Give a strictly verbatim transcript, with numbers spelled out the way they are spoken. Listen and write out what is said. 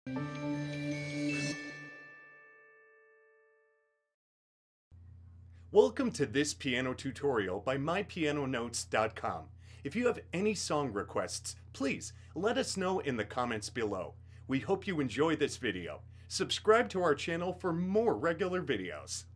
Welcome to this piano tutorial by my piano notes dot com. If you have any song requests, please let us know in the comments below. We hope you enjoy this video. Subscribe to our channel for more regular videos.